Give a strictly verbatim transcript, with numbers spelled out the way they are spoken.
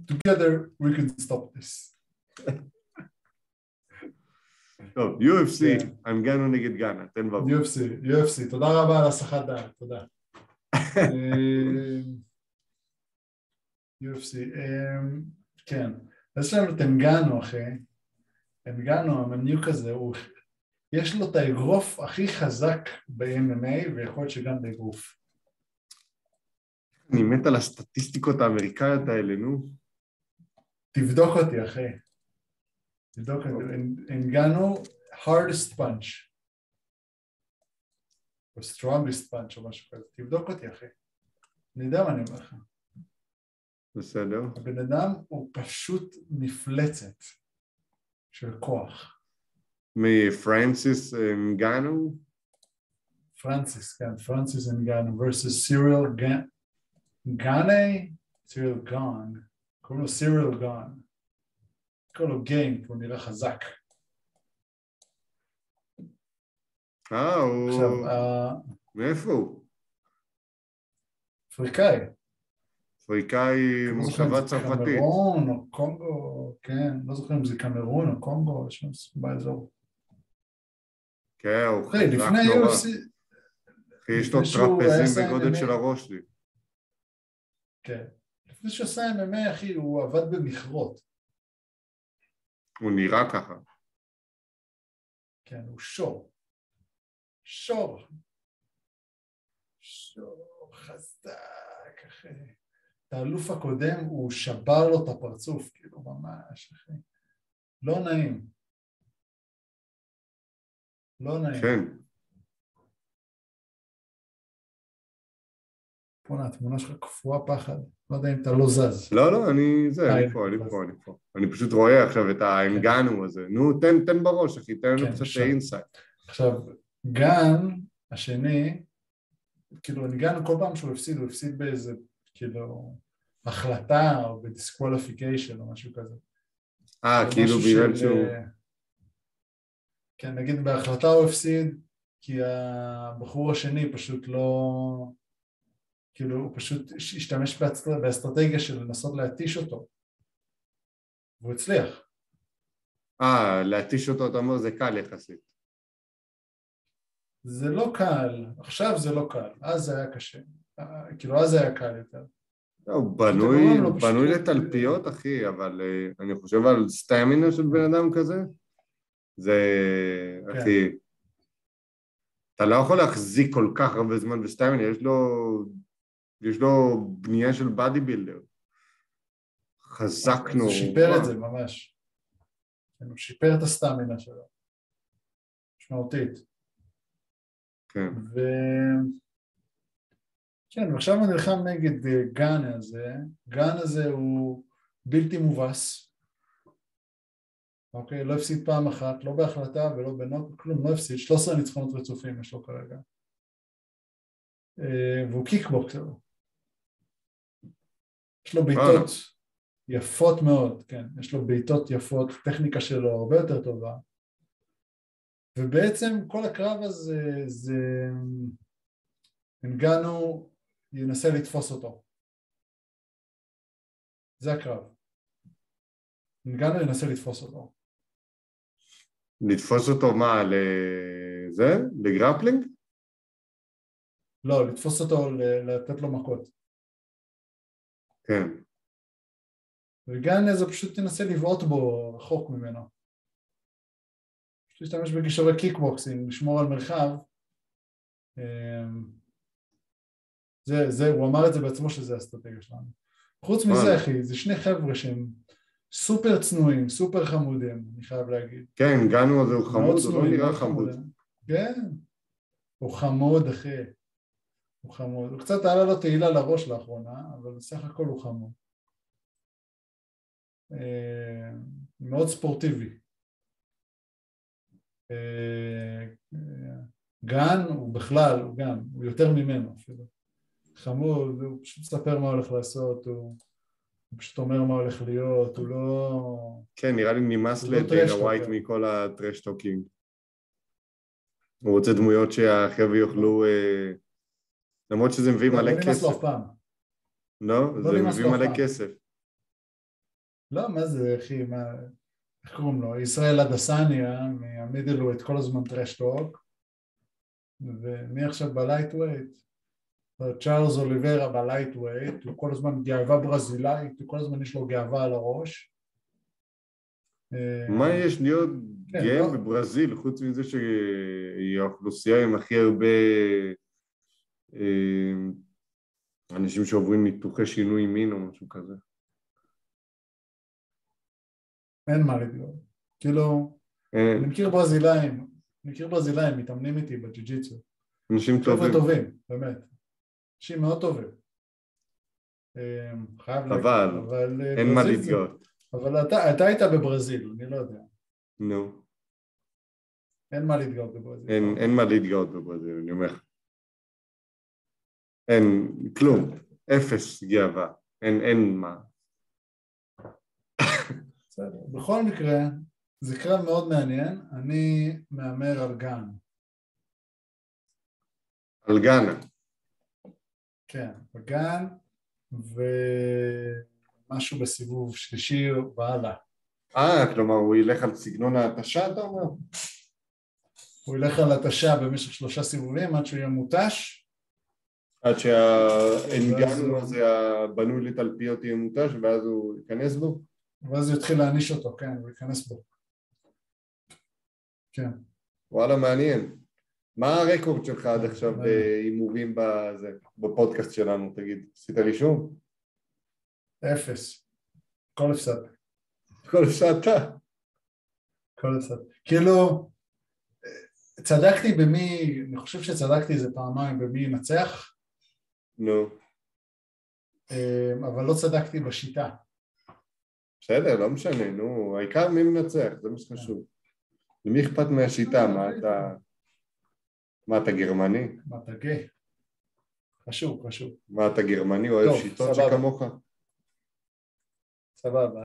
together we can stop this. טוב, יו אף סי, אנגנו נגד גאנה, תן בבוא. יו אף סי, יו אף סי, תודה רבה על הסחת דעת, תודה. יו אף סי, כן, אז יש לנו את אנגנו אחי, אנגנו, המניוק הזה, יש לו את האגרוף הכי חזק ב-אם אם איי, ויכול להיות שגם באגרוף. אני מת על הסטטיסטיקות האמריקאיות האלה, נו. תבדוק אותי, אחי. תבדוק אותי. אנגנו, hardest punch. או strongest punch, או משהו כזה. תבדוק אותי, אחי. אני יודע מה אני אומר לך. בסדר. הבן אדם הוא פשוט מפלצת של כוח. מפרנסיס אנגנו? פרנסיס, כן. פרנסיס אנגנו versus סיריל גאנה. גאנה? סיריל גאן. קוראים לו סיריל גאן. קוראים לו גיין, כי הוא נראה חזק. אה, הוא... עכשיו, מאיפה הוא? אפריקאי. אפריקאי מושבה צרפתית. קמרון או קונגו, כן, לא זוכר אם זה קמרון או קונגו, יש שם באזור. כן, הוא חזק נורא. אחי, יש לו טרפזים בגודל של הראש לי. כן. לפני שעושה אם אם איי, אחי, הוא עבד במכרות. הוא נראה ככה. כן, הוא שור. שור. שור חזק, אחי. את האלוף הקודם, הוא שבר לו את הפרצוף, כאילו, ממש, אחי. לא נעים. לא נעים. כן. פה התמונה שלך קפואה פחד, לא יודע אם אתה לא זז. לא, לא, אני זה, אני פה, אני פה, אני פה. אני פשוט רואה עכשיו את האנגנו הזה. נו, תן, תן בראש, אחי, תן לנו קצת אינסייט. עכשיו, גן, השני, כאילו, אנגנו כל פעם שהוא הפסיד, הוא הפסיד באיזה, כאילו, החלטה או בדיסקוואליפיקיישן או משהו כזה. אה, כאילו בגלל שהוא... כן, נגיד בהחלטה הוא הפסיד, כי הבחור השני פשוט לא... כאילו הוא פשוט השתמש באסטרטגיה של לנסות להתיש אותו, והוא הצליח. אה, להתיש אותו, אתה אומר, זה קל יחסית. זה לא קל, עכשיו זה לא קל, אז זה היה קשה, כאילו אז זה היה קל יותר. הוא בנוי, בנוי לתלפיות, אחי, אבל אני חושב על סטמינה של בן אדם כזה, זה, אחי, אתה לא יכול להחזיק כל כך הרבה זמן בסטמינה, יש לו... יש לו בנייה של בדי בילדר. חזק נורא. הוא שיפר את זה ממש. הוא שיפר את הסטמינה שלו. משמעותית. כן. ו... כן, ועכשיו הוא נלחם נגד גן הזה. גן הזה הוא בלתי מובס. אוקיי, לא הפסיד פעם אחת, לא בהחלטה ולא בנוק, כלום, לא הפסיד. שלוש עשרה ניצחונות רצופים יש לו כרגע. והוא קיקבוקסר. יש לו בעיטות יפות מאוד, כן, יש לו בעיטות יפות, טכניקה שלו הרבה יותר טובה, ובעצם כל הקרב הזה, זה אנגנו ינסה לתפוס אותו. זה הקרב. אנגנו ינסה לתפוס אותו. לתפוס אותו מה, לזה? לגרפלינג? לא, לתפוס אותו, לתת לו מכות. כן. וגם זה פשוט תנסה לבעוט בו רחוק ממנו. פשוט להשתמש בגישורי קיקבוקסים, לשמור על מרחב. זה, זה, הוא אמר את זה בעצמו שזה האסטרטגיה שלנו. חוץ מזה, אחי, זה שני חבר'ה שהם סופר צנועים, סופר חמודים, אני חייב להגיד. כן, גנו הזה הוא חמוד, הוא לא נראה חמוד. כן, הוא חמוד, אחי. הוא חמוד. הוא קצת עלה לו תהילה לראש לאחרונה, אבל בסך הכל הוא חמוד. מאוד ספורטיבי. גן הוא בכלל, הוא גם, הוא יותר ממנו אפילו. חמוד, הוא פשוט מספר מה הולך לעשות, הוא פשוט אומר מה הולך להיות, הוא לא... כן, נראה לי נמאס לדיינה ווייט מכל הטרשטוקים. הוא רוצה דמויות שהחבר'ה יוכלו... למרות שזה מביא מלא כסף. לא נמאס לו אף פעם. לא? זה מביא מלא כסף. לא, מה זה, אחי, מה... איך קוראים לו? ישראל אדסניה, מהמידל ווייט, כל הזמן טרשטוק, ומי עכשיו בלייט ווייט? צ'ארלס אוליברה בלייט ווייט, הוא כל הזמן גאווה ברזילאית, הוא כל הזמן יש לו גאווה על הראש. מה יש להיות כן, גאה לא. בברזיל, חוץ מזה שהיא האוכלוסייה עם הכי הרבה אנשים שעוברים ניתוחי שינוי מין או משהו כזה? אין מה לדבר. כאילו, אני מכיר ברזילאים, אני מכיר ברזילאים, מתאמנים איתי בג'יוג'יטסו. אנשים טובים. טובים, באמת. אנשים מאוד טובים. חייב להגיד. אבל אין מה להתגאות. אבל אתה, אתה היית בברזיל, אני לא יודע. נו. אין מה להתגאות בברזיל. אין, אין מה להתגאות בברזיל, אני אומר. אין, כלום. אפס גאווה. אין, אין מה. בסדר. בכל מקרה, זה קרב מאוד מעניין. אני מאמר על גן. על גאנה. כן, בגן, ומשהו בסיבוב שלישי והלאה. אה, כלומר, הוא ילך על סגנון ההתשה, אתה אומר? הוא ילך על התשה במשך שלושה סיבובים עד שהוא יהיה מותש. עד שהאנגן הזה הבנוי לתלפיות יהיה מותש, ואז הוא ייכנס בו? ואז הוא יתחיל להעניש אותו, כן, הוא ייכנס בו. כן. וואלה, מעניין. מה הרקורד שלך עד עכשיו בהימורים בפודקאסט שלנו, תגיד? עשית לי שום? אפס. כל הפסד. כל הפסדת? כל הפסד. כאילו, צדקתי במי, אני חושב שצדקתי איזה פעמיים במי ינצח. נו. אבל לא צדקתי בשיטה. בסדר, לא משנה, נו, העיקר מי מנצח, זה מה שחשוב. למי אכפת מהשיטה, מה אתה... מה אתה גרמני? מה אתה גיי? חשוב, חשוב. מה אתה גרמני, אוהב שיטות שכמוך? סבבה.